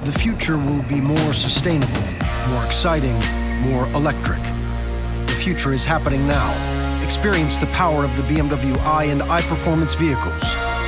The future will be more sustainable, more exciting, more electric. The future is happening now. Experience the power of the BMW i and i Performance vehicles.